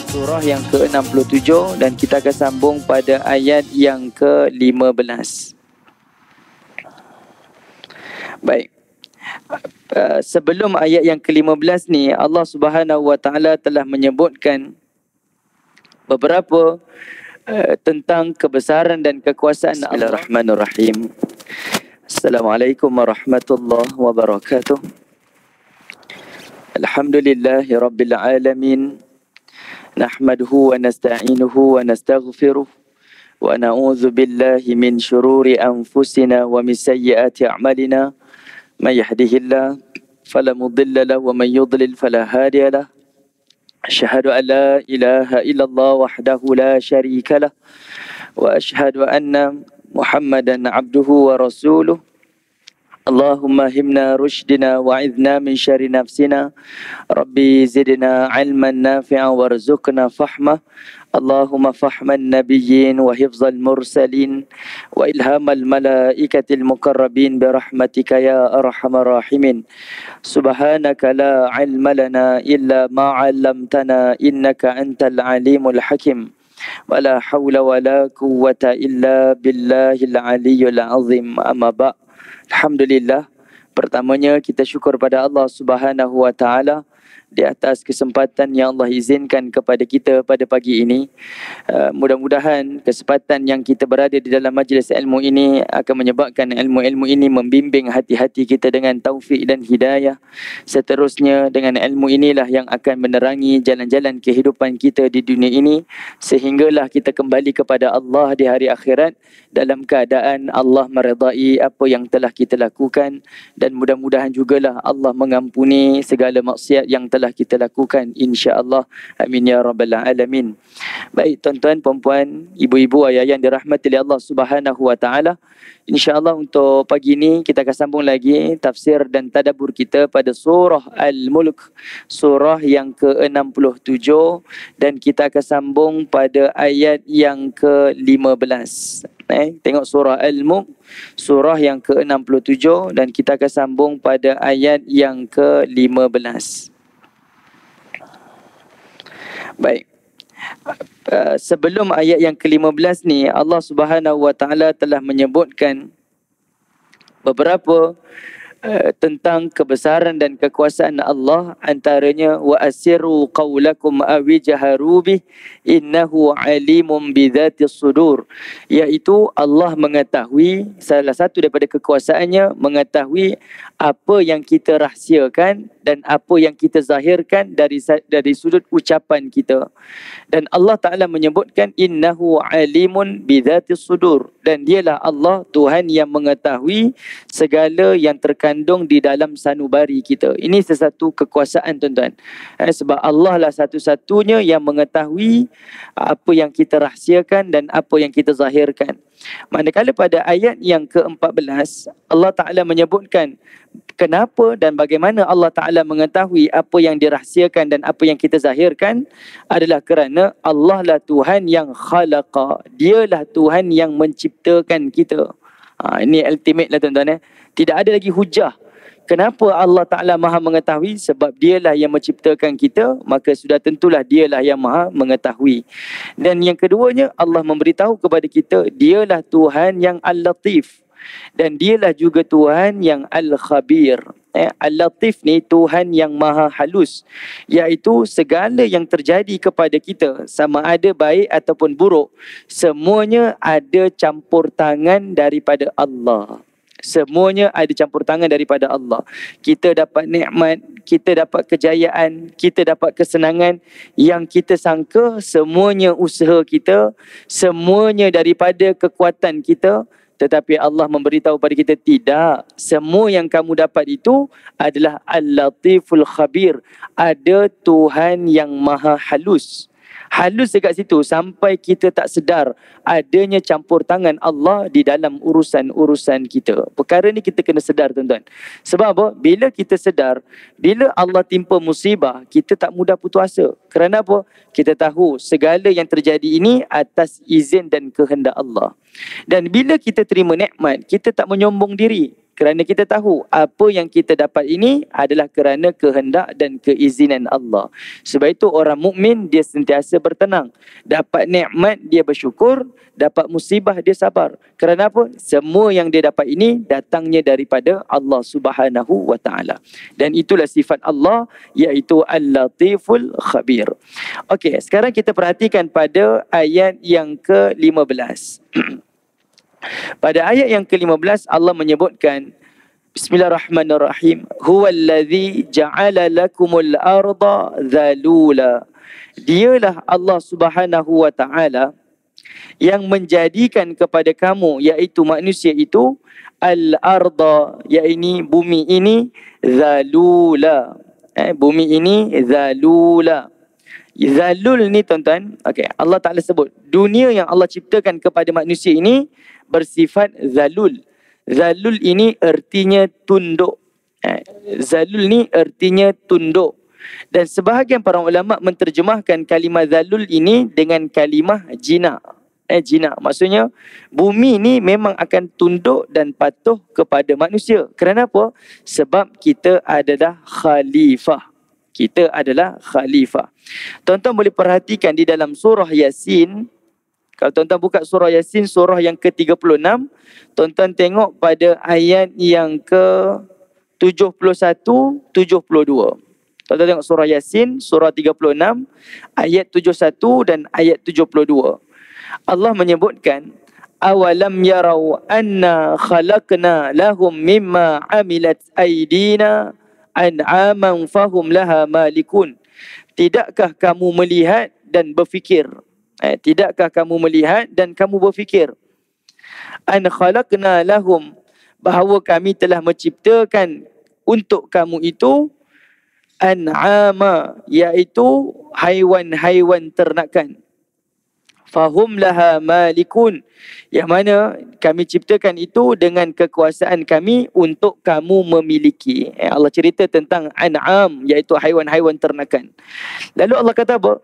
surah yang ke-67 dan kita akan sambung pada ayat yang ke-15. Baik. Sebelum ayat yang ke-15 ni, Allah Subhanahu Wa Taala telah menyebutkan beberapa tentang kebesaran dan kekuasaan Allah. Bismillahirrahmanirrahim. Assalamualaikum warahmatullahi wabarakatuh. Alhamdulillahi rabbil alamin. Nahmaduhu wa nasta'inuhu wa nastaghfiruh. Wa na'udzu billahi min syururi anfusina wa min sayyiati a'malina. Man yahdihillahu fala mudilla lahu wa man yudlil fala hadiya lahu. Asyhadu an la ilaha illallah wahdahu la syarika lah wa asyhadu anna Muhammadan abduhu wa rasuluh. Allahumma himna rushdina wa'idna min syarri nafsina. Rabbi zidna ilman nafi'a warzuqna fahmah. Allahumma fahman nabiyyin wa hifzal mursalin wa ilhamal malaikatil muqarrabin birahmatika ya arhamar rahimin. Subhanaka la ilma lana illa ma 'allamtana innaka antal alimul hakim. Wala hawla wala quwwata illa billahil aliyyil azim. Amma ba'. Alhamdulillah, pertamanya kita syukur pada Allah Subhanahu Wa Taala di atas kesempatan yang Allah izinkan kepada kita pada pagi ini. Mudah-mudahan kesempatan yang kita berada di dalam majlis ilmu ini akan menyebabkan ilmu-ilmu ini membimbing hati-hati kita dengan taufik dan hidayah. Seterusnya dengan ilmu inilah yang akan menerangi jalan-jalan kehidupan kita di dunia ini, sehinggalah kita kembali kepada Allah di hari akhirat dalam keadaan Allah meredai apa yang telah kita lakukan, dan mudah-mudahan jugalah Allah mengampuni segala maksiat yang telah kita lakukan, insya-Allah. Amin ya rabbal alamin. Baik tuan-tuan, puan-puan, ibu-ibu, ayah yang dirahmati oleh Allah Subhanahu Wa Taala, insya-Allah untuk pagi ini kita akan sambung lagi tafsir dan tadabbur kita pada surah Al-Mulk, surah yang ke-67, dan kita akan sambung pada ayat yang ke-15. Tengok surah Al-Mulk, surah yang ke-67, dan kita akan sambung pada ayat yang ke-15. Baik. Sebelum ayat yang ke-15 ni, Allah Subhanahu Wa Taala telah menyebutkan beberapa tentang kebesaran dan kekuasaan Allah, antaranya wa asirru qaulakum awi jaharu bih innahu alimun bidzatis sudur, iaitu Allah mengetahui, salah satu daripada kekuasaannya mengetahui apa yang kita rahsiakan dan apa yang kita zahirkan dari sudut ucapan kita. Dan Allah Ta'ala menyebutkan innahu alimun bidzatis sudur, dan dialah Allah Tuhan yang mengetahui segala yang terkandung di dalam sanubari kita. Ini sesuatu kekuasaan tuan-tuan. Sebab Allah lah satu-satunya yang mengetahui apa yang kita rahsiakan dan apa yang kita zahirkan. Manakala pada ayat yang ke-14, Allah Ta'ala menyebutkan kenapa dan bagaimana Allah Ta'ala mengetahui apa yang dirahsiakan dan apa yang kita zahirkan, adalah kerana Allah lah Tuhan yang khalaqa. Dialah Tuhan yang menciptakan kita. Ini ultimate lah tuan-tuan. Tidak ada lagi hujah. Kenapa Allah Ta'ala maha mengetahui? Sebab dialah yang menciptakan kita, maka sudah tentulah dialah yang maha mengetahui. Dan yang keduanya, Allah memberitahu kepada kita, dialah Tuhan yang Al-Latif. Dan dialah juga Tuhan yang Al-Khabir. Al-Latif ni Tuhan yang maha halus, iaitu segala yang terjadi kepada kita, sama ada baik ataupun buruk, semuanya ada campur tangan daripada Allah. Semuanya ada campur tangan daripada Allah. Kita dapat nikmat, kita dapat kejayaan, kita dapat kesenangan, yang kita sangka semuanya usaha kita, semuanya daripada kekuatan kita. Tetapi Allah memberitahu pada kita, tidak. Semua yang kamu dapat itu adalah Al-Latiful Khabir. Ada Tuhan yang maha halus. Halus dekat situ sampai kita tak sedar adanya campur tangan Allah di dalam urusan-urusan kita. Perkara ni kita kena sedar tuan-tuan. Sebab apa? Bila kita sedar, bila Allah timpa musibah, kita tak mudah putus asa. Kerana apa? Kita tahu segala yang terjadi ini atas izin dan kehendak Allah. Dan bila kita terima nikmat, kita tak menyombong diri. Kerana kita tahu apa yang kita dapat ini adalah kerana kehendak dan keizinan Allah. Sebab itu orang mukmin dia sentiasa bertenang. Dapat nikmat dia bersyukur, dapat musibah dia sabar. Kerana apa? Semua yang dia dapat ini datangnya daripada Allah Subhanahu wa taala. Dan itulah sifat Allah, iaitu Al-Latiful Khabir. Okey, sekarang kita perhatikan pada ayat yang ke-15. Pada ayat yang ke-15 Allah menyebutkan, Bismillahirrahmanirrahim, huwallazi ja'ala lakumul arda dhalula. Dialah Allah Subhanahu wa taala yang menjadikan kepada kamu, iaitu manusia itu, al-arda, iaitu bumi ini, dhalula. Bumi ini dhalula. Zalul ni tuan-tuan, okey, Allah Ta'ala sebut dunia yang Allah ciptakan kepada manusia ini bersifat zalul. Zalul ini artinya tunduk. Zalul ni artinya tunduk. Dan sebahagian para ulama menterjemahkan kalimah zalul ini dengan kalimah jinak. Jinak maksudnya bumi ni memang akan tunduk dan patuh kepada manusia. Kerana apa? Sebab kita adalah khalifah. Kita adalah khalifah. Tuan-tuan boleh perhatikan di dalam surah Yasin. Kalau tuan-tuan buka surah Yasin, surah yang ke-36, tuan-tuan tengok pada ayat yang ke-71, 72. Tuan-tuan tengok surah Yasin, surah 36, ayat 71 dan ayat 72. Allah menyebutkan, awalam yarau anna khalaqna lahum mimma amilat aydina an'aman fahum laha malikun. Tidakkah kamu melihat dan berfikir? Tidakkah kamu melihat dan kamu berfikir? An khalaqna lahum, bahawa kami telah menciptakan untuk kamu itu an'ama, iaitu haiwan-haiwan ternakan. Fahum laha malikun, yang mana kami ciptakan itu dengan kekuasaan kami untuk kamu memiliki. Allah cerita tentang an'am, iaitu haiwan-haiwan ternakan. Lalu Allah kata apa?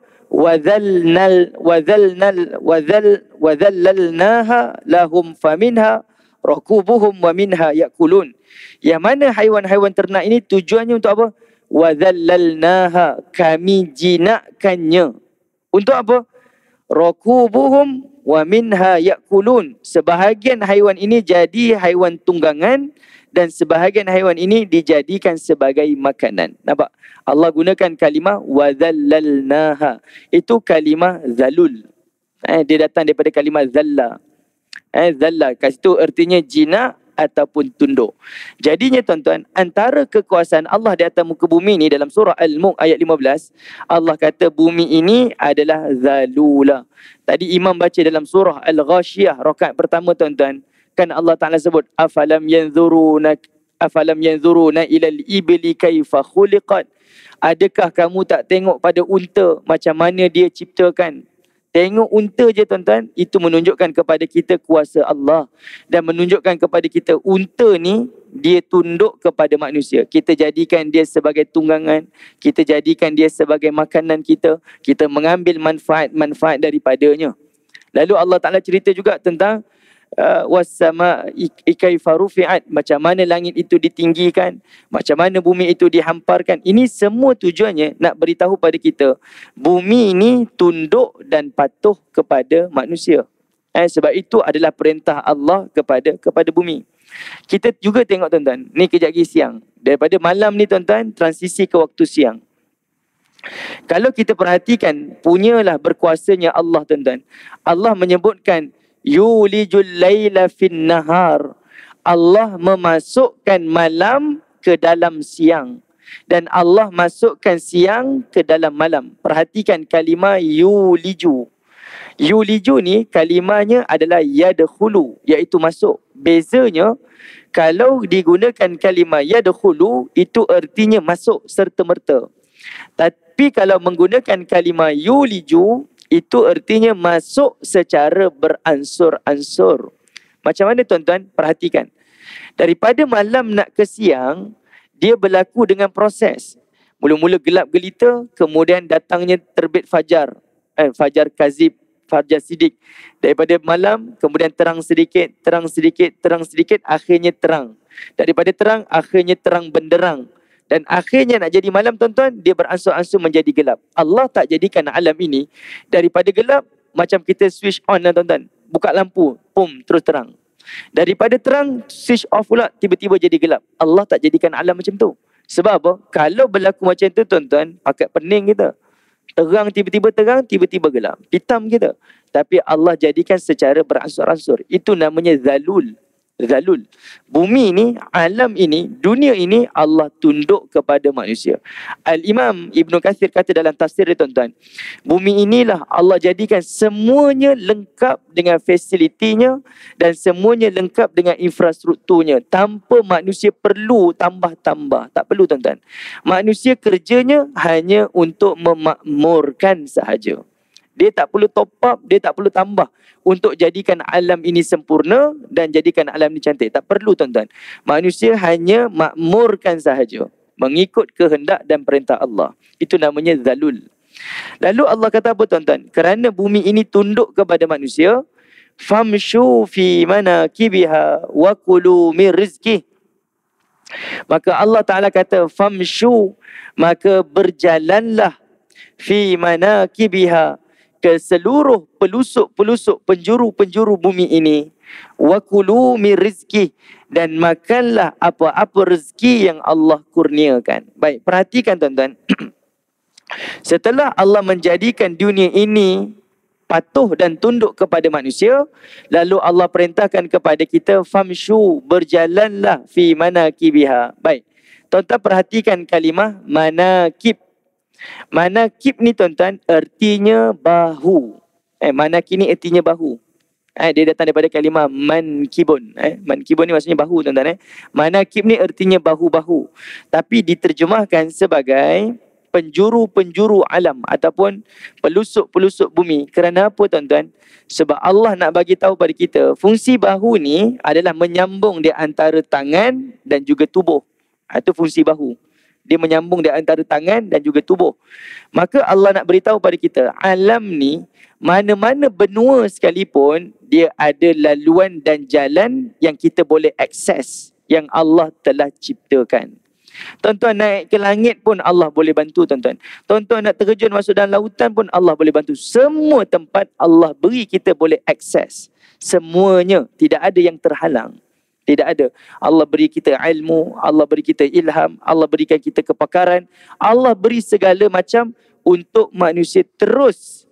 Wadhallalnaha lahum faminha rakubuhum wa minha yakulun. Yang mana haiwan-haiwan ternak ini tujuannya untuk apa? Wadhallalnaha, kami jinakkannya. Untuk apa? Rakubuhum wa minha yakulun. Sebahagian haiwan ini jadi haiwan tunggangan dan sebahagian haiwan ini dijadikan sebagai makanan. Nampak? Allah gunakan kalimah wadhallalnaha. Itu kalimah zalul. Dia datang daripada kalimah zalla. Zalla kat situ artinya jinak ataupun tunduk. Jadinya tuan-tuan, antara kekuasaan Allah di atas muka bumi ni dalam surah Al-Mulk ayat 15, Allah kata bumi ini adalah zalula. Tadi imam baca dalam surah Al-Ghashiyah rakaat pertama tuan-tuan, kan Allah Ta'ala sebut afalam yanzuruna ilal ibli kaifa khuliqat. Adakah kamu tak tengok pada unta macam mana dia ciptakan? Tengok unta je tuan-tuan, itu menunjukkan kepada kita kuasa Allah. Dan menunjukkan kepada kita unta ni, dia tunduk kepada manusia. Kita jadikan dia sebagai tunggangan. Kita jadikan dia sebagai makanan kita. Kita mengambil manfaat-manfaat daripadanya. Lalu Allah Ta'ala cerita juga tentang wassama kaifa rufi'at, macam mana langit itu ditinggikan, macam mana bumi itu dihamparkan. Ini semua tujuannya nak beritahu pada kita bumi ini tunduk dan patuh kepada manusia. Sebab itu adalah perintah Allah kepada bumi. Kita juga tengok tuan-tuan, ni kejap lagi siang. Daripada malam ni tuan-tuan, transisi ke waktu siang. Kalau kita perhatikan, punyalah berkuasanya Allah tuan-tuan. Allah menyebutkan yulijul laila fin nahar. Allah memasukkan malam ke dalam siang. Dan Allah masukkan siang ke dalam malam. Perhatikan kalimah yuliju. Yuliju ni kalimahnya adalah yadkhulu, iaitu masuk. Bezanya, kalau digunakan kalimah yadkhulu, itu artinya masuk serta-merta. Tapi kalau menggunakan kalimah yuliju, itu artinya masuk secara beransur-ansur. Macam mana tuan-tuan? Perhatikan. Daripada malam nak ke siang, dia berlaku dengan proses. Mula-mula gelap gelita, kemudian datangnya terbit fajar. Fajar kazib, fajar sidik. Daripada malam, kemudian terang sedikit, terang sedikit, terang sedikit, akhirnya terang. Daripada terang, akhirnya terang benderang. Dan akhirnya nak jadi malam tuan-tuan, dia beransur-ansur menjadi gelap. Allah tak jadikan alam ini daripada gelap, macam kita switch on lah tuan-tuan. Buka lampu, pum, terus terang. Daripada terang, switch off pula, tiba-tiba jadi gelap. Allah tak jadikan alam macam tu. Sebab apa? Kalau berlaku macam tu tuan-tuan, pakat pening kita. Terang, tiba-tiba gelap. Hitam kita. Tapi Allah jadikan secara beransur-ansur. Itu namanya zalul. Zalul. Bumi ini, alam ini, dunia ini Allah tunduk kepada manusia. Al-Imam Ibn Kathir kata dalam tafsir dia tuan-tuan, bumi inilah Allah jadikan semuanya lengkap dengan fasilitinya dan semuanya lengkap dengan infrastrukturnya, tanpa manusia perlu tambah-tambah. Tak perlu tuan-tuan. Manusia kerjanya hanya untuk memakmurkan sahaja. Dia tak perlu top up, dia tak perlu tambah untuk jadikan alam ini sempurna dan jadikan alam ini cantik. Tak perlu tuan-tuan. Manusia hanya makmurkan sahaja, mengikut kehendak dan perintah Allah. Itu namanya zalul. Lalu Allah kata apa tuan-tuan? Kerana bumi ini tunduk kepada manusia, famshu fi manakibiha wa kulu min rizqih. Maka Allah Ta'ala kata famshu, maka berjalanlah fi manakibiha, ke seluruh pelusuk-pelusuk, penjuru-penjuru bumi ini, wa kulu min rizqih, dan makanlah apa-apa rezeki yang Allah kurniakan. Baik, perhatikan tuan-tuan. Setelah Allah menjadikan dunia ini patuh dan tunduk kepada manusia, lalu Allah perintahkan kepada kita famshu, berjalanlah fi manakibiha. Baik, tuan-tuan perhatikan kalimah manakib. Manakib ni tuan-tuan artinya bahu. Manakib ni artinya bahu. Dia datang daripada kalimah mankibun. Mankibun ni maksudnya bahu tuan-tuan. Manakib ni artinya bahu-bahu. Tapi diterjemahkan sebagai penjuru-penjuru alam ataupun pelusuk-pelusuk bumi. Kerana apa tuan-tuan? Sebab Allah nak bagi tahu pada kita, fungsi bahu ni adalah menyambung di antara tangan dan juga tubuh. Itu fungsi bahu. Dia menyambung di antara tangan dan juga tubuh. Maka Allah nak beritahu pada kita, alam ni, mana-mana benua sekalipun, dia ada laluan dan jalan yang kita boleh akses, yang Allah telah ciptakan. Tuan-tuan naik ke langit pun Allah boleh bantu tuan-tuan. Tuan-tuan nak terjun masuk dalam lautan pun Allah boleh bantu. Semua tempat Allah beri kita boleh akses. Semuanya, tidak ada yang terhalang. Tidak ada. Allah beri kita ilmu, Allah beri kita ilham, Allah berikan kita kepakaran. Allah beri segala macam untuk manusia terus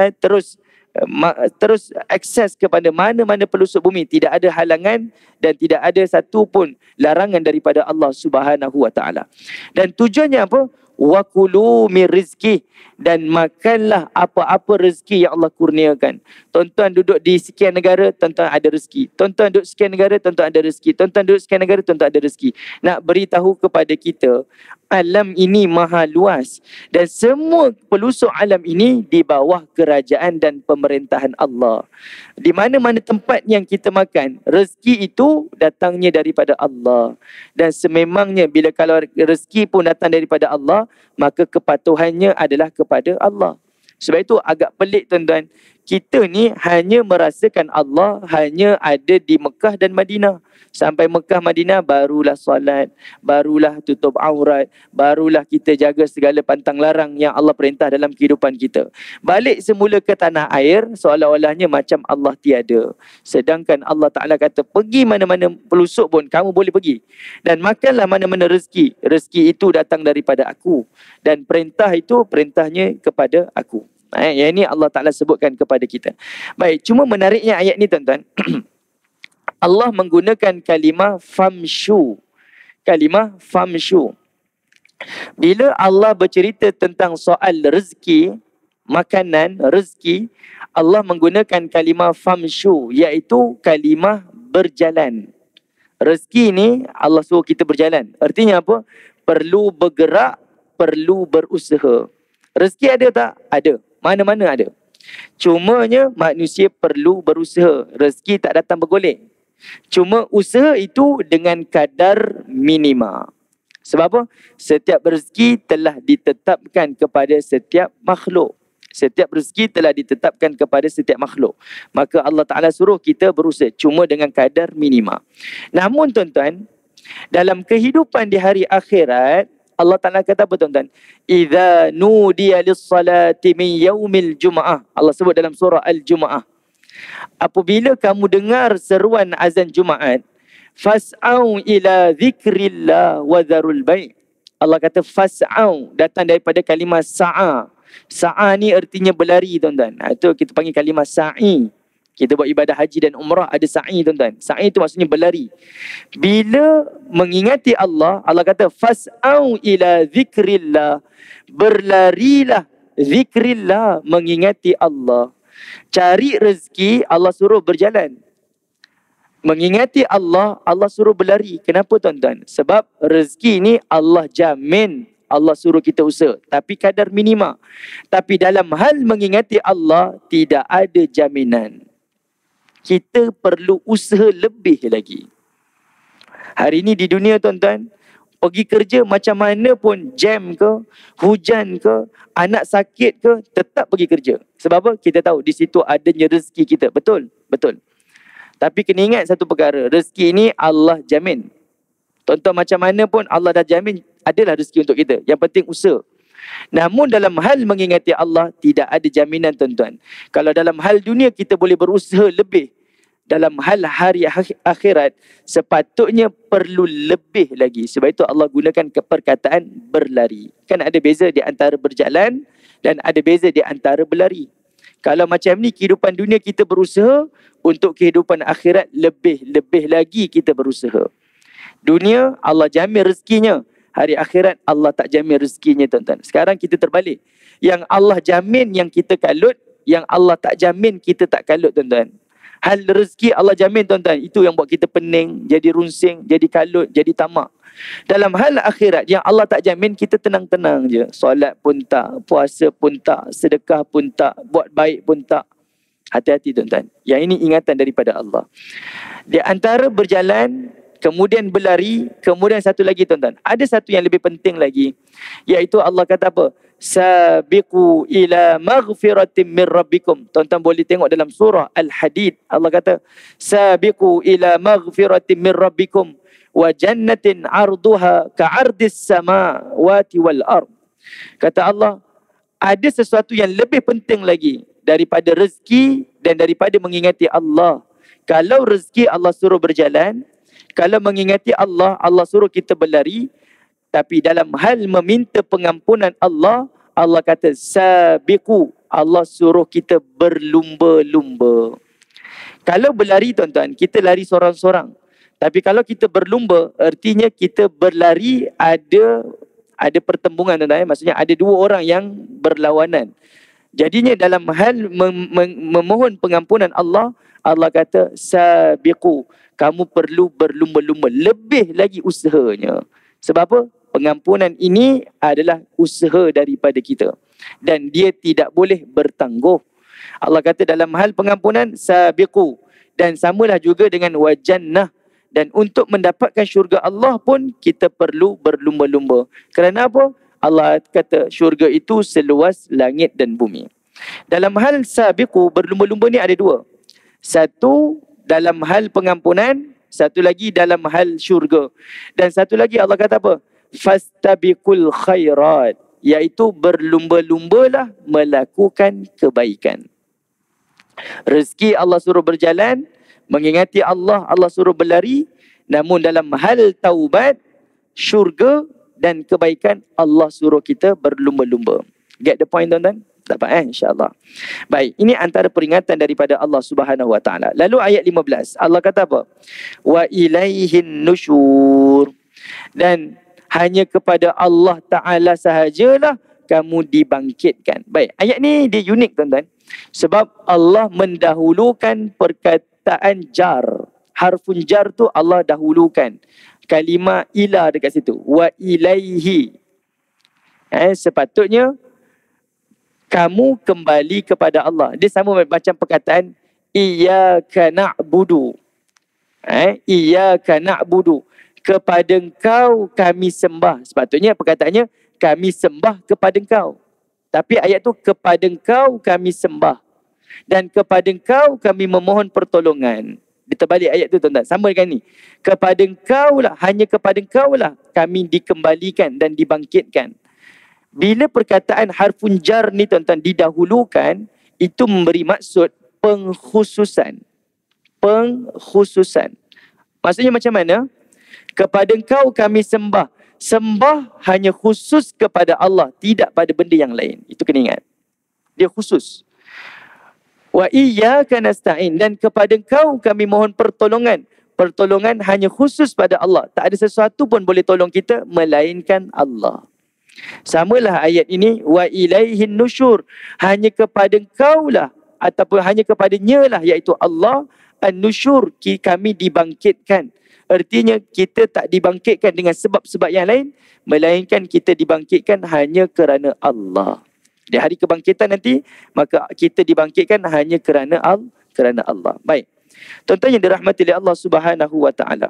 akses kepada mana-mana pelusuk bumi. Tidak ada halangan dan tidak ada satu pun larangan daripada Allah Subhanahu Wa Taala. Dan tujuannya apa? Wa kulu min rizqih, dan makanlah apa-apa rezeki yang Allah kurniakan. Tuan-tuan duduk di sekian negara, tuan-tuan ada rezeki. Tuan-tuan duduk sekian negara, tuan-tuan ada rezeki. Tuan-tuan duduk sekian negara, tuan-tuan ada rezeki. Nak beritahu kepada kita, alam ini maha luas dan semua pelusuk alam ini di bawah kerajaan dan pemerintahan Allah. Di mana-mana tempat yang kita makan, rezeki itu datangnya daripada Allah. Dan sememangnya bila kalau rezeki pun datang daripada Allah, maka kepatuhannya adalah kepada Allah. Sebab itu agak pelik tuan-tuan. Kita ni hanya merasakan Allah hanya ada di Mekah dan Madinah. Sampai Mekah, Madinah barulah solat, barulah tutup aurat, barulah kita jaga segala pantang larang yang Allah perintah dalam kehidupan kita. Balik semula ke tanah air, seolah-olahnya macam Allah tiada. Sedangkan Allah Ta'ala kata, pergi mana-mana pelusuk pun kamu boleh pergi. Dan makanlah mana-mana rezeki. Rezeki itu datang daripada aku. Dan perintah itu, perintahnya kepada aku. Yang ini Allah Ta'ala sebutkan kepada kita. Baik, cuma menariknya ayat ni tuan-tuan. Allah menggunakan kalimah famshu. Kalimah famshu. Bila Allah bercerita tentang soal rezeki, makanan, rezeki, Allah menggunakan kalimah famshu, iaitu kalimah berjalan. Rezeki ni Allah suruh kita berjalan. Artinya apa? Perlu bergerak, perlu berusaha. Rezeki ada tak? Ada. Mana-mana ada. Cumanya manusia perlu berusaha. Rezeki tak datang bergolek. Cuma usaha itu dengan kadar minima. Sebab apa? Setiap rezeki telah ditetapkan kepada setiap makhluk. Setiap rezeki telah ditetapkan kepada setiap makhluk. Maka Allah Ta'ala suruh kita berusaha. Cuma dengan kadar minima. Namun tuan-tuan, Dalam kehidupan di hari akhirat, Allah Ta'ala kata apa tuan-tuan? Idza nudiya lis-salati min yaumil jum'ah. Allah sebut dalam surah Al-Jum'ah. Apabila kamu dengar seruan azan Jumaat, fas'au ila zikrillah wa dharul bai'. Allah kata fas'au, datang daripada kalimah sa'a. Sa'a ni artinya berlari tuan-tuan. Itu kita panggil kalimah sa'i. Kita buat ibadah haji dan umrah ada sa'i tuan-tuan. Sa'i itu maksudnya berlari. Bila mengingati Allah, Allah kata fas'au ila zikrillah. Berlarilah zikrillah, mengingati Allah. Cari rezeki, Allah suruh berjalan. Mengingati Allah, Allah suruh berlari. Kenapa tuan-tuan? Sebab rezeki ni Allah jamin. Allah suruh kita usaha. Tapi kadar minima. Tapi dalam hal mengingati Allah, tidak ada jaminan. Kita perlu usaha lebih lagi. Hari ini di dunia tuan-tuan, pergi kerja macam mana pun, jam ke, hujan ke, anak sakit ke, tetap pergi kerja. Sebab apa? Kita tahu di situ adanya rezeki kita. Betul? Betul. Tapi kena ingat satu perkara, rezeki ini Allah jamin. Tuan-tuan macam mana pun Allah dah jamin adalah rezeki untuk kita. Yang penting usaha. Namun dalam hal mengingati Allah, tidak ada jaminan tuan-tuan. Kalau dalam hal dunia kita boleh berusaha lebih, dalam hal hari akhirat sepatutnya perlu lebih lagi. Sebab itu Allah gunakan perkataan berlari. Kan ada beza di antara berjalan dan ada beza di antara berlari. Kalau macam ni kehidupan dunia kita berusaha, untuk kehidupan akhirat lebih lagi kita berusaha. Dunia Allah jamin rezekinya, hari akhirat Allah tak jamin rezekinya tuan-tuan. Sekarang kita terbalik. Yang Allah jamin yang kita kalut, yang Allah tak jamin kita tak kalut tuan-tuan. Hal rezeki Allah jamin tuan-tuan, itu yang buat kita pening, jadi runsing, jadi kalut, jadi tamak. Dalam hal akhirat yang Allah tak jamin, kita tenang-tenang je. Solat pun tak, puasa pun tak, sedekah pun tak, buat baik pun tak. Hati-hati tuan-tuan. Yang ini ingatan daripada Allah. Di antara berjalan, kemudian berlari, kemudian satu lagi tuan-tuan. Ada satu yang lebih penting lagi, iaitu Allah kata apa? Sabiqu ila maghfiratin min rabbikum. Tuan-tuan boleh tengok dalam surah Al-Hadid. Allah kata sabiqu ila maghfiratin min rabbikum wa jannatin arduha ka'ardis samawati wal ard. Kata Allah, ada sesuatu yang lebih penting lagi daripada rezeki dan daripada mengingati Allah. Kalau rezeki Allah suruh berjalan, kalau mengingati Allah, Allah suruh kita berlari. Tapi dalam hal meminta pengampunan Allah, Allah kata sabiqu, Allah suruh kita berlumba-lumba. Kalau berlari tuan-tuan, kita lari sorang-sorang. Tapi kalau kita berlumba, artinya kita berlari ada pertembungan tuan-tuan. Maksudnya ada dua orang yang berlawanan. Jadinya dalam hal memohon pengampunan Allah, Allah kata sabiqu, kamu perlu berlumba-lumba, lebih lagi usahanya. Sebab apa? Pengampunan ini adalah usaha daripada kita. Dan dia tidak boleh bertangguh. Allah kata dalam hal pengampunan, sabiqu. Dan samalah juga dengan wajannah. Dan untuk mendapatkan syurga Allah pun, kita perlu berlumba-lumba. Kerana apa? Allah kata syurga itu seluas langit dan bumi. Dalam hal sabiqu, berlumba-lumba ni ada dua. Satu, dalam hal pengampunan. Satu lagi dalam hal syurga. Dan satu lagi Allah kata apa? Fastabiqul khairat, iaitu berlumba-lumbalah melakukan kebaikan. Rezeki Allah suruh berjalan, mengingati Allah, Allah suruh berlari. Namun dalam hal taubat, syurga dan kebaikan, Allah suruh kita berlumba-lumba. Get the point tuan-tuan? Dapat insya-Allah. Baik, ini antara peringatan daripada Allah Subhanahu Wa Taala. Lalu ayat 15, Allah kata apa? Wa ilaihin nusyur. Dan hanya kepada Allah Ta'ala sahajalah kamu dibangkitkan. Baik, ayat ni dia unik tuan-tuan. Sebab Allah mendahulukan perkataan jar. Harfun jar tu Allah dahulukan. Kalimah ila dekat situ. Wa ilaihi. Sepatutnya kamu kembali kepada Allah. Dia sama macam perkataan iyyaka na'budu. Iyyaka na'budu. Kepada engkau kami sembah. Sepatutnya perkataannya kami sembah kepada engkau. Tapi ayat tu kepada engkau kami sembah. Dan kepada engkau kami memohon pertolongan. Diterbalik ayat tu tuan-tuan. Sama dengan ni. Kepada engkau lah, hanya kepada engkau lah kami dikembalikan dan dibangkitkan. Bila perkataan harfun jar ni tuan-tuan didahulukan, itu memberi maksud pengkhususan. Pengkhususan. Maksudnya macam mana? Kepada engkau kami sembah. Sembah hanya khusus kepada Allah, tidak pada benda yang lain. Itu kena ingat. Dia khusus. Wa iyyaka nasta'in, dan kepada engkau kami mohon pertolongan. Pertolongan hanya khusus pada Allah. Tak ada sesuatu pun boleh tolong kita melainkan Allah. Samalah ayat ini, wa ilaihin nusyur, hanya kepada engkau lah ataupun hanya kepadanya lah, iaitu Allah, an-nusyur, kami dibangkitkan. Artinya kita tak dibangkitkan dengan sebab-sebab yang lain, melainkan kita dibangkitkan hanya kerana Allah. Di hari kebangkitan nanti, maka kita dibangkitkan hanya kerana Allah. Baik. Tuan-tuan yang dirahmati oleh Allah Subhanahu wa taala.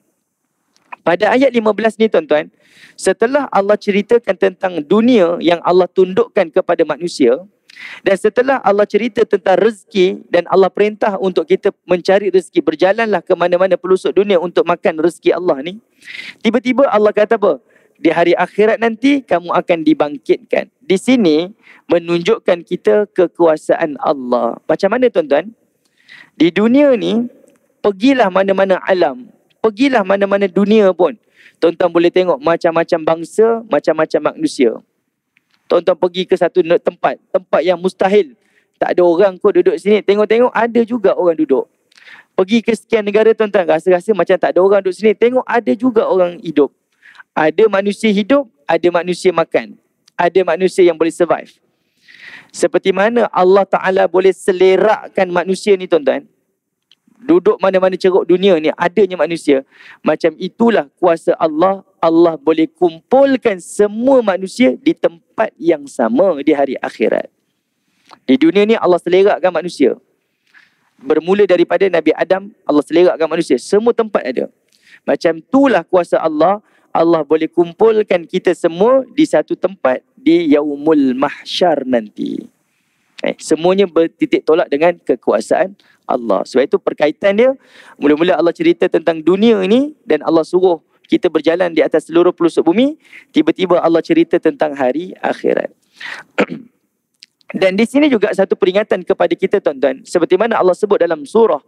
Pada ayat 15 ni tuan-tuan, setelah Allah ceritakan tentang dunia yang Allah tundukkan kepada manusia, dan setelah Allah cerita tentang rezeki dan Allah perintah untuk kita mencari rezeki, berjalanlah ke mana-mana pelosok dunia untuk makan rezeki Allah ni, tiba-tiba Allah kata apa? Di hari akhirat nanti kamu akan dibangkitkan. Di sini menunjukkan kita kekuasaan Allah. Macam mana tuan-tuan? Di dunia ni, pergilah mana-mana alam, pergilah mana-mana dunia pun, tuan-tuan boleh tengok macam-macam bangsa, macam-macam manusia. Tuan-tuan pergi ke satu tempat yang mustahil tak ada orang kot duduk sini, tengok-tengok ada juga orang duduk. Pergi ke sekian negara tuan-tuan, rasa-rasa macam tak ada orang duduk sini, tengok ada juga orang hidup. Ada manusia hidup, ada manusia makan, ada manusia yang boleh survive. Seperti mana Allah Ta'ala boleh selerakkan manusia ni tuan-tuan, duduk mana-mana ceruk dunia ni adanya manusia. Macam itulah kuasa Allah. Allah boleh kumpulkan semua manusia di tempat yang sama di hari akhirat. Di dunia ni Allah selerakkan manusia. Bermula daripada Nabi Adam, Allah selerakkan manusia. Semua tempat ada. Macam itulah kuasa Allah. Allah boleh kumpulkan kita semua di satu tempat di Yaumul Mahsyar nanti. Semuanya bertitik tolak dengan kekuasaan Allah. Sebab itu perkaitan dia, mula-mula Allah cerita tentang dunia ini dan Allah suruh kita berjalan di atas seluruh pelosok bumi. Tiba-tiba Allah cerita tentang hari akhirat. Dan di sini juga satu peringatan kepada kita tuan-tuan. Seperti mana Allah sebut dalam surah,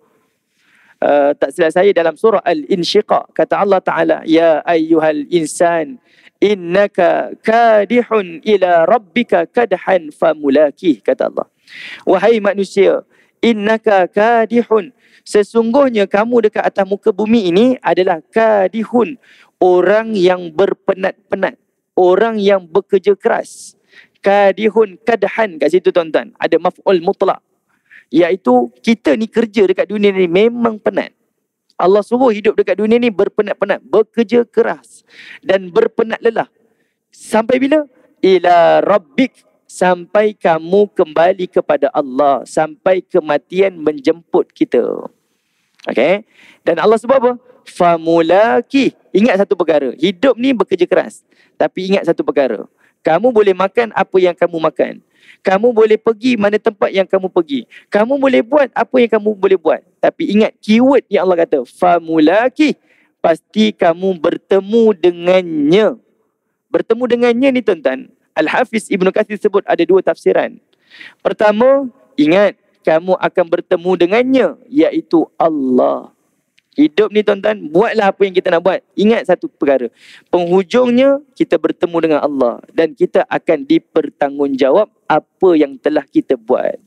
tak silap saya dalam surah Al-Insyiqaq, kata Allah Ta'ala, ya ayyuhal insan innaka kadihun ila rabbika kadhan famulakih, kata Allah. Wahai manusia, innaka kadihun, sesungguhnya kamu dekat atas muka bumi ini adalah kadihun, orang yang berpenat-penat, orang yang bekerja keras. Kadihun, kadhan kat situ tuan-tuan, ada maf'ul mutlak, iaitu kita ni kerja dekat dunia ni memang penat. Allah suruh hidup dekat dunia ni berpenat-penat, bekerja keras dan berpenat lelah. Sampai bila? Ila rabbik, sampai kamu kembali kepada Allah, sampai kematian menjemput kita. Okey? Dan Allah sebab apa? Famulaki. Ingat satu perkara, hidup ni bekerja keras. Tapi ingat satu perkara, kamu boleh makan apa yang kamu makan. Kamu boleh pergi mana tempat yang kamu pergi. Kamu boleh buat apa yang kamu boleh buat. Tapi ingat keyword yang Allah kata, famulaki, pasti kamu bertemu dengannya. Bertemu dengannya ni tuan-tuan, Al-Hafiz Ibn Kathir sebut ada dua tafsiran. Pertama, ingat kamu akan bertemu dengannya, iaitu Allah. Hidup ni tuan-tuan, buatlah apa yang kita nak buat. Ingat satu perkara, penghujungnya kita bertemu dengan Allah dan kita akan dipertanggungjawab apa yang telah kita buat.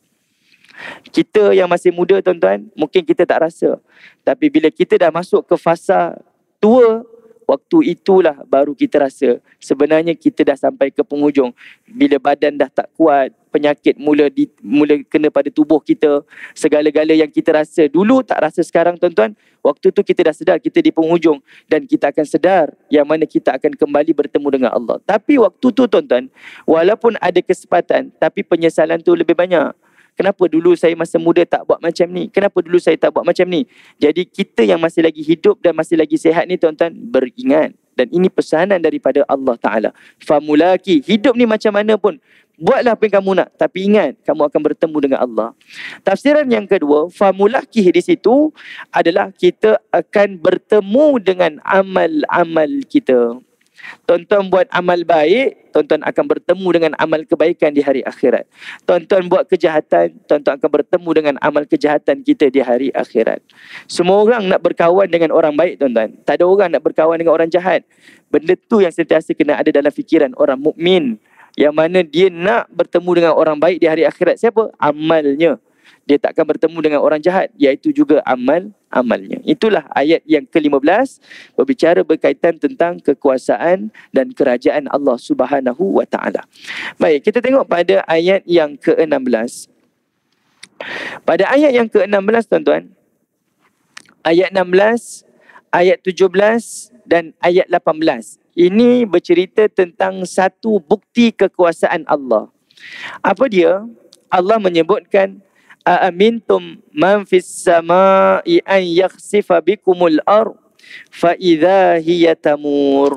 Kita yang masih muda tuan-tuan, mungkin kita tak rasa. Tapi bila kita dah masuk ke fasa tua, waktu itulah baru kita rasa sebenarnya kita dah sampai ke penghujung. Bila badan dah tak kuat, penyakit mula kena pada tubuh kita, segala-gala yang kita rasa dulu tak rasa sekarang tuan-tuan, waktu tu kita dah sedar kita di penghujung dan kita akan sedar yang mana kita akan kembali bertemu dengan Allah. Tapi waktu tu tuan-tuan, walaupun ada kesempatan, tapi penyesalan tu lebih banyak. Kenapa dulu saya masa muda tak buat macam ni? Kenapa dulu saya tak buat macam ni? Jadi kita yang masih lagi hidup dan masih lagi sihat ni tuan-tuan, beringat. Dan ini pesanan daripada Allah Ta'ala. Famulaki, hidup ni macam mana pun, Buatlah apa yang kamu nak, tapi ingat kamu akan bertemu dengan Allah. Tafsiran yang kedua, famulakih di situ adalah kita akan bertemu dengan amal-amal kita. Tuan-tuan buat amal baik, tuan-tuan akan bertemu dengan amal kebaikan di hari akhirat. Tuan-tuan buat kejahatan, tuan-tuan akan bertemu dengan amal kejahatan kita di hari akhirat. Semua orang nak berkawan dengan orang baik, tuan-tuan. Tak ada orang nak berkawan dengan orang jahat. Benda tu yang sentiasa kena ada dalam fikiran orang mukmin, yang mana dia nak bertemu dengan orang baik di hari akhirat. Siapa? Amalnya. Dia tak akan bertemu dengan orang jahat, iaitu juga amalnya. Itulah ayat yang ke-15 berbicara berkaitan tentang kekuasaan dan kerajaan Allah Subhanahu wa taala. Baik, kita tengok pada ayat yang ke-16. Pada ayat yang ke-16, tuan-tuan, ayat 16, ayat 17 dan ayat 18. Ini bercerita tentang satu bukti kekuasaan Allah. Apa dia? Allah menyebutkan, aamintum man fis samai an yakhsifa bikumul ard fa idza hiya tamur.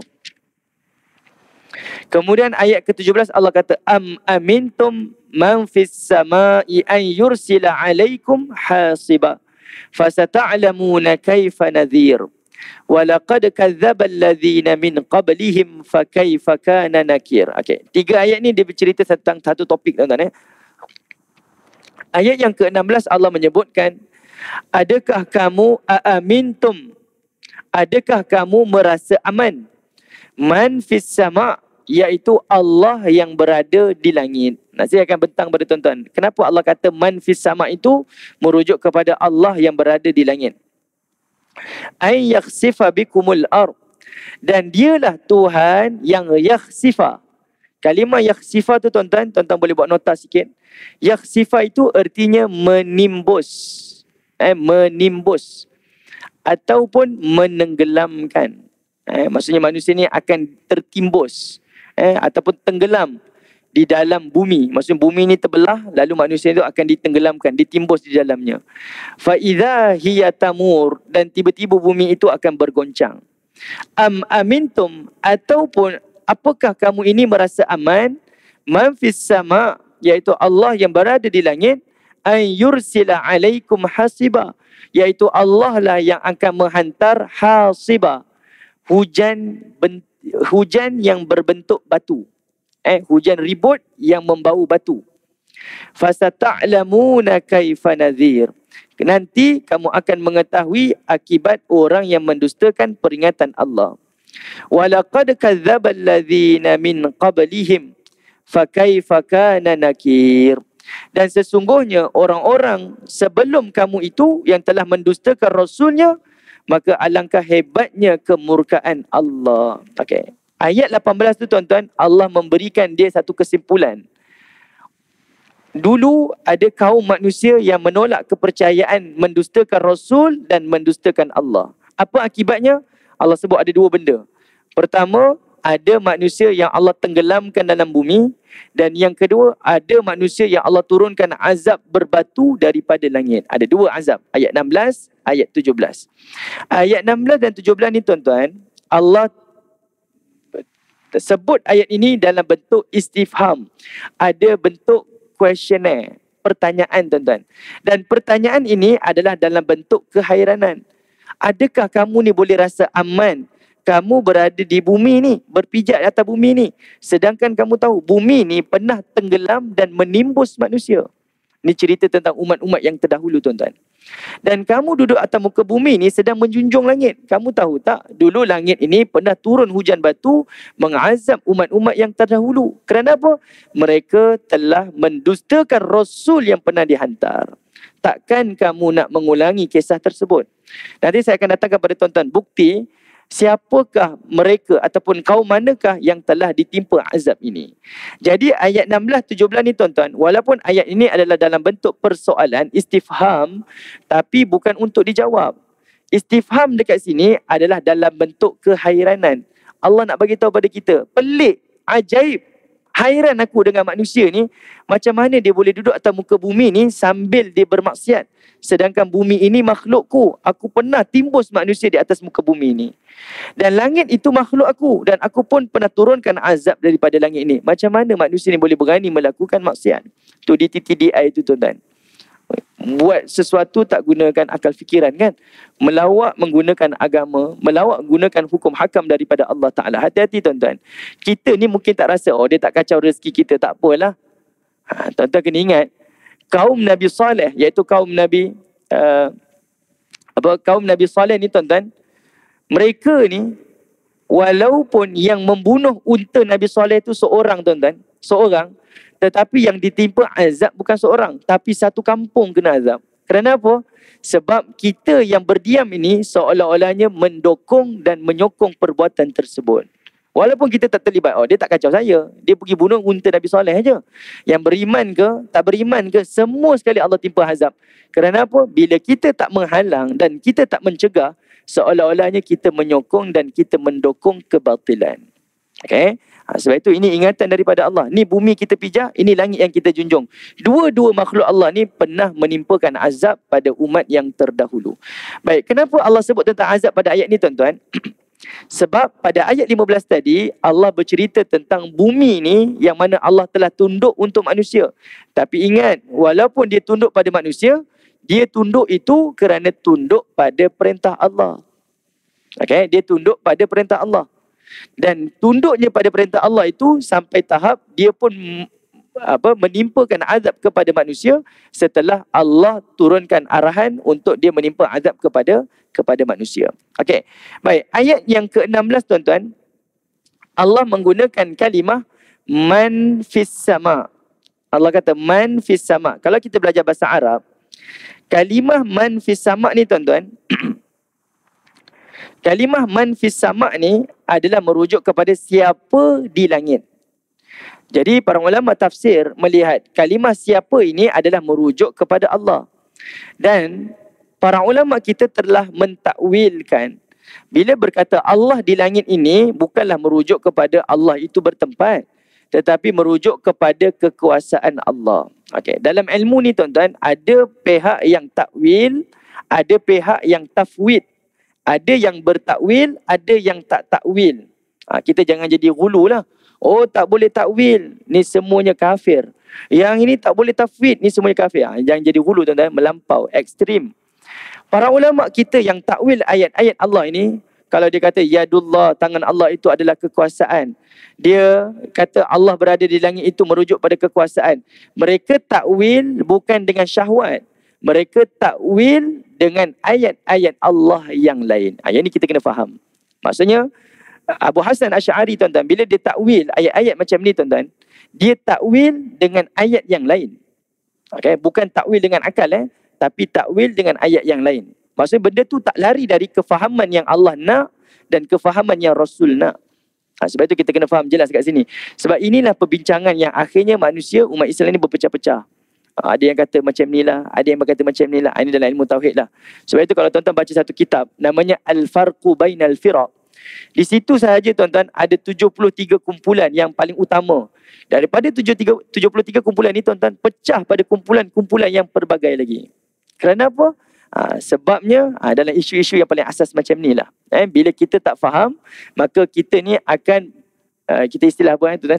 Kemudian ayat ke-17 Allah kata, am amintum man fis samai an yursila alaikum hasiba fasata'lamuna kaifa nadhir. Walaqad kadzdzaba alladhina min qablihim fakaifa kana nakir. Okey, 3 ayat ni dia bercerita tentang satu topik, tuan-tuan. Ayat yang ke-16 Allah menyebutkan, adakah kamu aamintum, adakah kamu merasa aman, man fis sama, iaitu Allah yang berada di langit. Saya akan bentang pada tuan-tuan, kenapa Allah kata man fis sama itu merujuk kepada Allah yang berada di langit. Ay yakhsifa bikumul ard, dan dialah Tuhan yang yakhsifa. Kalimah yakhsifa tu, tuan-tuan boleh buat nota sikit. Yakhsifa itu artinya menimbus, menimbus ataupun menenggelamkan. Maksudnya manusia ni akan tertimbus ataupun tenggelam di dalam bumi. Maksudnya bumi ni terbelah, lalu manusia itu akan ditenggelamkan, ditimbus di dalamnya. Fa idza hiya tamur, dan tiba-tiba bumi itu akan bergoncang. Am amintum, ataupun apakah kamu ini merasa aman, man fis sama, iaitu Allah yang berada di langit, an yursila alaikum hasiba, iaitu Allah lah yang akan menghantar hasiba, hujan yang berbentuk batu. Hujan ribut yang membau batu. Fasata'lamuna kaifa nadhir. Nanti kamu akan mengetahui akibat orang yang mendustakan peringatan Allah. Walaqad kadzdzaba alladhina min qablihim fakaifa kana nakir. Dan sesungguhnya orang-orang sebelum kamu itu yang telah mendustakan Rasulnya, maka alangkah hebatnya kemurkaan Allah. Okey. Ayat 18 tu, tuan-tuan, Allah memberikan dia satu kesimpulan. Dulu ada kaum manusia yang menolak kepercayaan, mendustakan Rasul dan mendustakan Allah. Apa akibatnya? Allah sebut ada 2 benda. Pertama, ada manusia yang Allah tenggelamkan dalam bumi. Dan yang kedua, ada manusia yang Allah turunkan azab berbatu daripada langit. Ada 2 azab. Ayat 16, ayat 17. Ayat 16 dan 17 ni, tuan-tuan, Allah sebut ayat ini dalam bentuk istifham. Ada bentuk questionnaire, pertanyaan, tuan-tuan. Dan pertanyaan ini adalah dalam bentuk kehairanan. Adakah kamu ni boleh rasa aman? Kamu berada di bumi ni, berpijak di atas bumi ni, sedangkan kamu tahu bumi ni pernah tenggelam dan menimbus manusia. Ini cerita tentang umat-umat yang terdahulu, tuan-tuan. Dan kamu duduk atas muka bumi ni sedang menjunjung langit. Kamu tahu tak, dulu langit ini pernah turun hujan batu mengazab umat-umat yang terdahulu. Kerana apa? Mereka telah mendustakan Rasul yang pernah dihantar. Takkan kamu nak mengulangi kisah tersebut? Nanti saya akan datangkan pada tuan-tuan bukti siapakah mereka ataupun kaum manakah yang telah ditimpa azab ini. Jadi ayat 16-17 ni, tuan-tuan, walaupun ayat ini adalah dalam bentuk persoalan, istifham, tapi bukan untuk dijawab. Istifham dekat sini adalah dalam bentuk kehairanan. Allah nak bagi tahu pada kita, pelik, ajaib. Hairan aku dengan manusia ni, macam mana dia boleh duduk atas muka bumi ni sambil dia bermaksiat. Sedangkan bumi ini makhlukku. Aku pernah timbus manusia di atas muka bumi ni. Dan langit itu makhluk aku. Dan aku pun pernah turunkan azab daripada langit ini. Macam mana manusia ni boleh berani melakukan maksiat? Tu di TTDI tu tuan-tuan. Buat sesuatu tak gunakan akal fikiran kan. Melawak menggunakan agama. Melawak menggunakan hukum hakam daripada Allah Ta'ala. Hati-hati tuan-tuan. Kita ni mungkin tak rasa, oh dia tak kacau rezeki kita, tak apalah. Tuan-tuan kena ingat, kaum Nabi Saleh, iaitu kaum Nabi kaum Nabi Saleh ni tuan-tuan, mereka ni walaupun yang membunuh unta Nabi Saleh tu seorang tuan-tuan, seorang, tetapi yang ditimpa azab bukan seorang, tapi satu kampung kena azab. Kerana apa? Sebab kita yang berdiam ini seolah-olahnya mendukung dan menyokong perbuatan tersebut. Walaupun kita tak terlibat, oh dia tak kacau saya, dia pergi bunuh unta Nabi Saleh aja. Yang beriman ke, tak beriman ke, semua sekali Allah timpa azab. Kerana apa? Bila kita tak menghalang dan kita tak mencegah, seolah-olahnya kita menyokong dan kita mendukung kebatilan. Okay? Sebab itu ini ingatan daripada Allah. Ni bumi kita pijak, ini langit yang kita junjung. Dua-dua makhluk Allah ni pernah menimpakan azab pada umat yang terdahulu. Baik, kenapa Allah sebut tentang azab pada ayat ni tuan-tuan? Sebab pada ayat 15 tadi, Allah bercerita tentang bumi ni yang mana Allah telah tunduk untuk manusia. Tapi ingat, walaupun dia tunduk pada manusia, dia tunduk itu kerana tunduk pada perintah Allah. Okay? Dia tunduk pada perintah Allah. Dan tunduknya pada perintah Allah itu sampai tahap dia pun menimpakan azab kepada manusia setelah Allah turunkan arahan untuk dia menimpa azab kepada manusia. Okey. Baik, ayat yang ke-16 tuan-tuan, Allah menggunakan kalimah man fis sama. Allah kata man fis sama. Kalau kita belajar bahasa Arab, kalimah man fis sama ni tuan-tuan, kalimah man fis sama ni adalah merujuk kepada siapa di langit. Jadi para ulama tafsir melihat kalimah siapa ini adalah merujuk kepada Allah. Dan para ulama kita telah mentakwilkan bila berkata Allah di langit ini bukanlah merujuk kepada Allah itu bertempat, tetapi merujuk kepada kekuasaan Allah. Okey, dalam ilmu ni tuan-tuan, ada pihak yang takwil, ada pihak yang tafwid. Ada yang bertakwil, ada yang tak takwil. Kita jangan jadi ghulu lah. Oh, tak boleh takwil, ni semuanya kafir. Yang ini tak boleh tafwid, ni semuanya kafir. Jangan jadi ghulu tuan-tuan, melampau, ekstrim. Para ulama kita yang takwil ayat-ayat Allah ini, kalau dia kata yadullah, tangan Allah itu adalah kekuasaan, dia kata Allah berada di langit itu merujuk pada kekuasaan. Mereka takwil bukan dengan syahwat. Mereka takwil dengan ayat-ayat Allah yang lain. Yang ini kita kena faham. Maksudnya, Abu Hasan Asy'ari tuan-tuan, bila dia takwil ayat-ayat macam ni tuan-tuan, dia takwil dengan ayat yang lain. Okay? Bukan takwil dengan akal, tapi takwil dengan ayat yang lain. Maksudnya benda tu tak lari dari kefahaman yang Allah nak dan kefahaman yang Rasul nak. Sebab itu kita kena faham jelas kat sini. Sebab inilah perbincangan yang akhirnya manusia, umat Islam ni berpecah-pecah. Ada yang kata macam ni lah, ada yang berkata macam ni lah. Ini dalam ilmu tauhid lah. Sebab itu kalau tuan-tuan baca satu kitab, namanya Al-Farqu Bainal Firaq. Di situ sahaja tuan-tuan ada 73 kumpulan yang paling utama. Daripada 73 kumpulan ni tuan-tuan pecah pada kumpulan-kumpulan yang pelbagai lagi. Kerana apa? Sebabnya dalam isu-isu yang paling asas macam ni lah. Bila kita tak faham, maka kita ni akan, kita istilah apa tuan-tuan?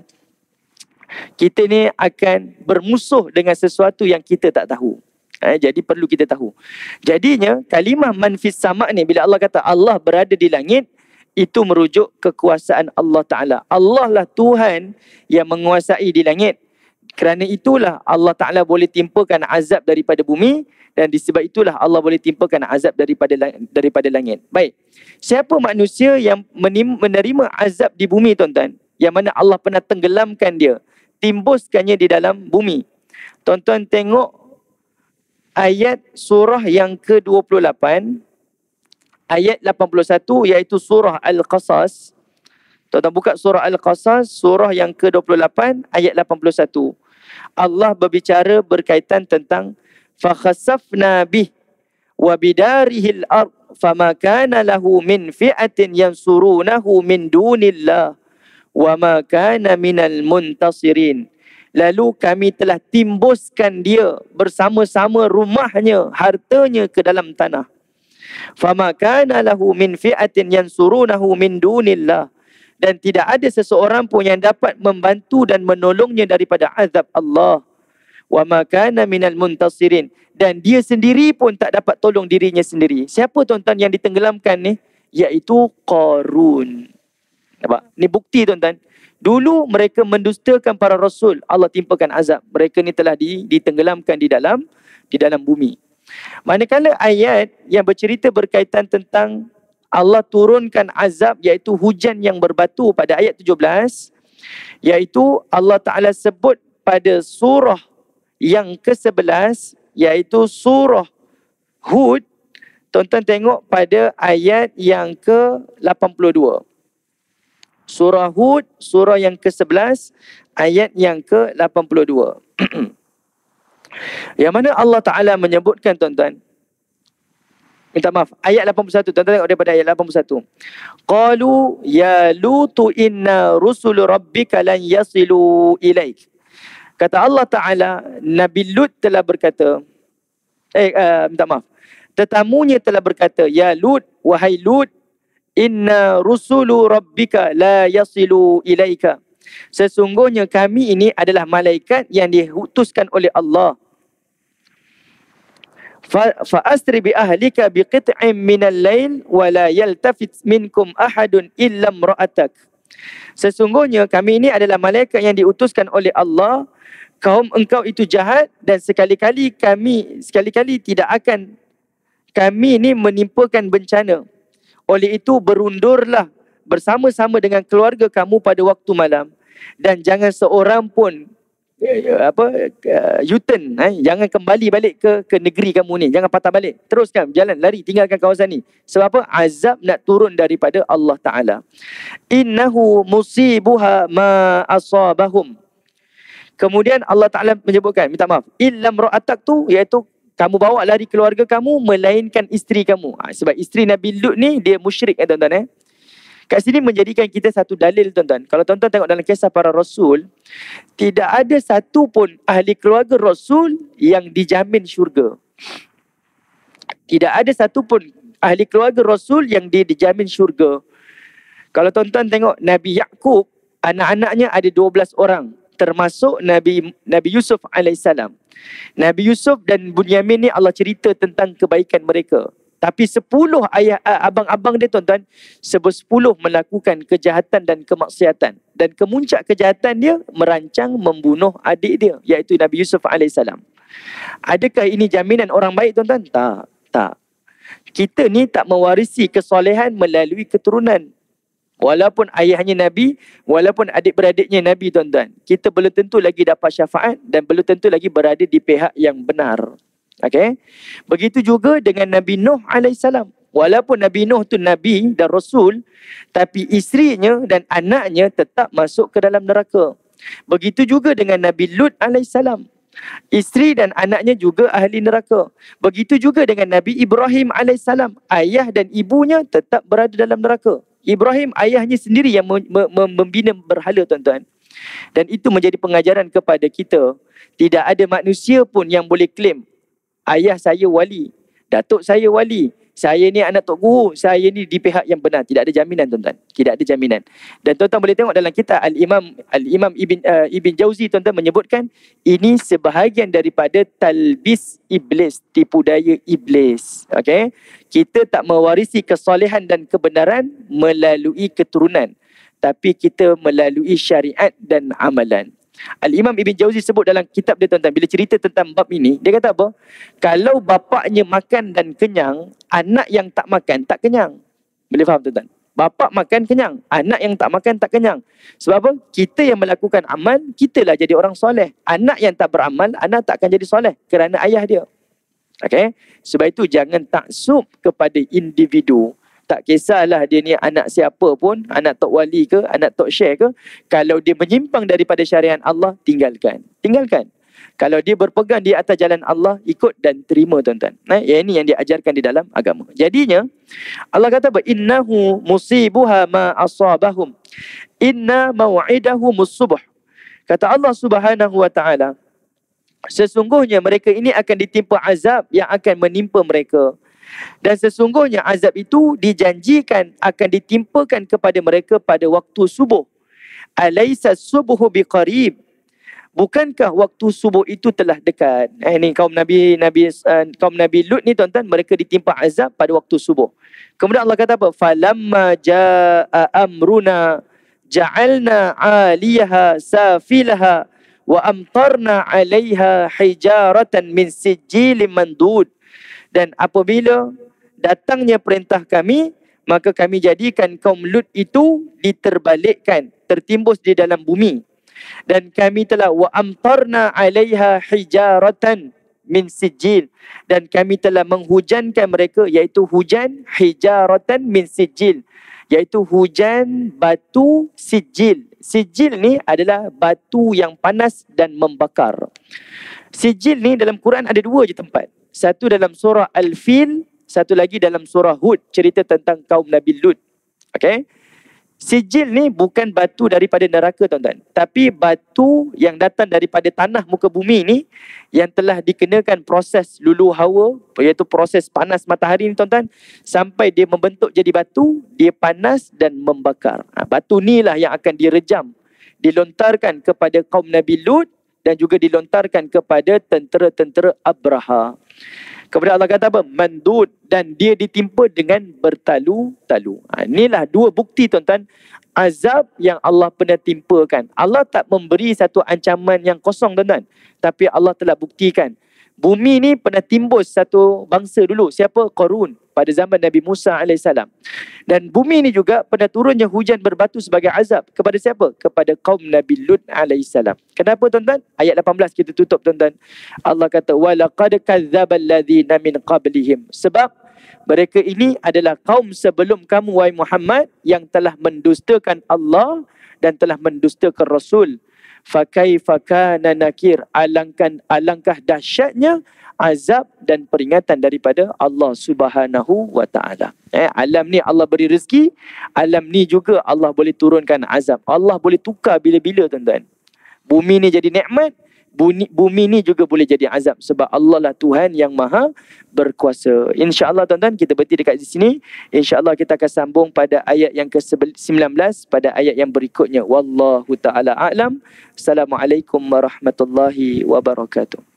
Kita ni akan bermusuh dengan sesuatu yang kita tak tahu. Jadi perlu kita tahu. Jadinya kalimah man fis sama' ni, bila Allah kata Allah berada di langit, itu merujuk kekuasaan Allah Ta'ala. Allah lah Tuhan yang menguasai di langit. Kerana itulah Allah Ta'ala boleh timpakan azab daripada bumi, dan disebab itulah Allah boleh timpakan azab daripada langit. Baik. Siapa manusia yang menerima azab di bumi tuan-tuan, yang mana Allah pernah tenggelamkan dia, timbuskannya di dalam bumi? Tuan-tuan tengok ayat surah yang ke-28, ayat 81, iaitu surah Al-Qasas. Tuan-tuan buka surah Al-Qasas, surah yang ke-28, ayat 81. Allah berbicara berkaitan tentang fakhasafna bih wa bidarihil ard fama kana lahu min fi'atin yansurunahu min dunillah wa ma kana minal muntasirin. Lalu kami telah timbuskan dia bersama-sama rumahnya, hartanya ke dalam tanah. Fama kana lahu min fi'atin yansurunahu min dunillah. Dan tidak ada seseorang pun yang dapat membantu dan menolongnya daripada azab Allah. Wa ma kana minal muntasirin. Dan dia sendiri pun tak dapat tolong dirinya sendiri. Siapa tuan-tuan yang ditenggelamkan ni? Iaitu Qarun. Nampak? Ni bukti tuan-tuan. Dulu mereka mendustakan para rasul, Allah timpakan azab. Mereka ni telah ditenggelamkan di dalam bumi. Manakala ayat yang bercerita berkaitan tentang Allah turunkan azab, iaitu hujan yang berbatu pada ayat 17, iaitu Allah Ta'ala sebut pada surah yang ke-11, iaitu surah Hud. Tuan-tuan tengok pada ayat yang ke-82. Surah Hud, surah yang ke-11, ayat yang ke-82. Yang mana Allah Ta'ala menyebutkan, tuan-tuan. Minta maaf, ayat 81. Tuan-tuan tengok daripada ayat 81. Qalu ya lutu inna rusul rabbika lan yasilu ilaik. Kata Allah Ta'ala, Nabi Lut telah berkata, minta maaf. Tetamunya telah berkata, ya Lut, wahai Lut, inna rusulu rabbika la yasilu ilaika. Sesungguhnya kami ini adalah malaikat yang diutuskan oleh Allah. Fa asri bi ahlika bi qit'in minal lail wa la yaltafit minkum ahadun illa imra'atak. Sesungguhnya kami ini adalah malaikat yang diutuskan oleh Allah. Kaum engkau itu jahat dan sekali-kali tidak akan kami ini menimpakan bencana. Oleh itu berundurlah bersama-sama dengan keluarga kamu pada waktu malam, dan jangan seorang pun U-turn, jangan kembali balik ke negeri kamu ni, jangan patah balik, teruskan jalan, lari, tinggalkan kawasan ni. Sebab apa? Azab nak turun daripada Allah Ta'ala. Innahu musibuha ma asabahum. Kemudian Allah Ta'ala menyebutkan, minta maaf, illam ra'atak tu iaitu kamu bawa lari keluarga kamu, melainkan isteri kamu. Sebab isteri Nabi Lut ni, dia musyrik, tuan-tuan. Kat sini menjadikan kita satu dalil, tuan-tuan. Kalau tuan-tuan tengok dalam kisah para rasul, tidak ada satu pun ahli keluarga rasul yang dijamin syurga. Tidak ada satu pun ahli keluarga rasul yang dijamin syurga. Kalau tuan-tuan tengok Nabi Yaqub, anak-anaknya ada 12 orang. Termasuk Nabi Yusuf alaihissalam. Nabi Yusuf dan Bunyamin ni Allah cerita tentang kebaikan mereka. Tapi 10 ayah abang-abang dia, tuan-tuan, 10 melakukan kejahatan dan kemaksiatan. Dan kemuncak kejahatan dia merancang membunuh adik dia, iaitu Nabi Yusuf alaihissalam. Adakah ini jaminan orang baik, tuan-tuan? Tak. Kita ni tak mewarisi kesolehan melalui keturunan. Walaupun ayahnya Nabi, walaupun adik-beradiknya Nabi, tuan-tuan, kita belum tentu lagi dapat syafaat dan belum tentu lagi berada di pihak yang benar. Okay? Begitu juga dengan Nabi Nuh alaihissalam. Walaupun Nabi Nuh tu Nabi dan Rasul, tapi isterinya dan anaknya tetap masuk ke dalam neraka. Begitu juga dengan Nabi Lut alaihissalam. Isteri dan anaknya juga ahli neraka. Begitu juga dengan Nabi Ibrahim alaihissalam. Ayah dan ibunya tetap berada dalam neraka. Ibrahim ayahnya sendiri yang membina berhala, tuan-tuan. Dan itu menjadi pengajaran kepada kita. Tidak ada manusia pun yang boleh claim, ayah saya wali, datuk saya wali, saya ni anak tok guru, saya ni di pihak yang benar. Tidak ada jaminan, tuan-tuan. Tidak ada jaminan. Dan tuan-tuan boleh tengok dalam kitab Al-Imam Ibn Jauzi, tuan-tuan, menyebutkan ini sebahagian daripada talbis iblis, tipu daya iblis. Okay? Kita tak mewarisi kesolehan dan kebenaran melalui keturunan, tapi kita melalui syariat dan amalan. Al-Imam Ibn Jauzi sebut dalam kitab dia, tuan-tuan, bila cerita tentang bab ini, dia kata apa? Kalau bapaknya makan dan kenyang, anak yang tak makan tak kenyang. Boleh faham, tuan-tuan? Bapak makan kenyang, anak yang tak makan tak kenyang. Sebab apa? Kita yang melakukan amal, kitalah jadi orang soleh. Anak yang tak beramal, anak tak akan jadi soleh kerana ayah dia. Okay? Sebab itu jangan taksub kepada individu. Tak kisahlah dia ni anak siapa pun, anak tok wali ke, anak tok syekh ke, kalau dia menyimpang daripada syariat Allah, tinggalkan. Kalau dia berpegang di atas jalan Allah, ikut dan terima tuan-tuan. Yang ini yang diajarkan di dalam agama. Jadinya Allah kata apa? Innahu musibuha ma asabahum. Inna maw'idahumus subuh. Kata Allah Subhanahu wa taala, sesungguhnya mereka ini akan ditimpa azab yang akan menimpa mereka. Dan sesungguhnya azab itu dijanjikan akan ditimpakan kepada mereka pada waktu subuh. Alaysa subuhu biqarib. Bukankah waktu subuh itu telah dekat? Ini kaum Nabi Lut ni tuan-tuan, mereka ditimpa azab pada waktu subuh. Kemudian Allah kata apa? Falamma jaa amruna ja'alna 'aliyaha safilaha wa amtarna 'alayha hijaratan min sijilin mandud. Dan apabila datangnya perintah kami, maka kami jadikan kaum Lut itu diterbalikkan, tertimbus di dalam bumi. Dan kami telah wa amtarna 'alaiha hijaratan min sijil, dan kami telah menghujankan mereka, iaitu hujan hijaratan min sijil, iaitu hujan batu sijil. Sijil ni adalah batu yang panas dan membakar. Sijil ni dalam Quran ada dua je tempat. Satu dalam surah Al-Fil, satu lagi dalam surah Hud, cerita tentang kaum Nabi Lut. Okey. Sijil ni bukan batu daripada neraka tuan-tuan, tapi batu yang datang daripada tanah muka bumi ni yang telah dikenakan proses lulu hawa, iaitu proses panas matahari ni tuan-tuan, sampai dia membentuk jadi batu, dia panas dan membakar. Batu ni lah yang akan direjam, dilontarkan kepada kaum Nabi Lut dan juga dilontarkan kepada tentera-tentera Abraha. Kemudian Allah kata apa? Mandud, dan dia ditimpa dengan bertalu-talu. Inilah dua bukti tuan-tuan, azab yang Allah pernah timpakan. Allah tak memberi satu ancaman yang kosong tuan-tuan, tapi Allah telah buktikan. Bumi ni pernah timbus satu bangsa dulu. Siapa? Qarun, pada zaman Nabi Musa AS. Dan bumi ni juga pernah turunnya hujan berbatu sebagai azab. Kepada siapa? Kepada kaum Nabi Lut AS. Kenapa tuan-tuan? Ayat 18 kita tutup tuan-tuan. Allah kata, وَلَقَدْ كَذَّبَ الَّذِينَ مِنْ قَبْلِهِمْ. Sebab mereka ini adalah kaum sebelum kamu, wahai Muhammad, yang telah mendustakan Allah dan telah mendustakan Rasul. Fakaifa kana nakir. Alangkah dahsyatnya azab dan peringatan daripada Allah Subhanahu wa taala. Alam ni Allah beri rezeki, alam ni juga Allah boleh turunkan azab. Allah boleh tukar bila-bila tuan-tuan. Bumi ni jadi nikmat, bumi ni juga boleh jadi azab, sebab Allah lah Tuhan yang maha berkuasa. InsyaAllah tuan-tuan, kita berhenti dekat di sini. InsyaAllah kita akan sambung pada ayat yang ke-19 pada ayat yang berikutnya. Wallahu ta'ala a'lam. Assalamualaikum warahmatullahi wabarakatuh.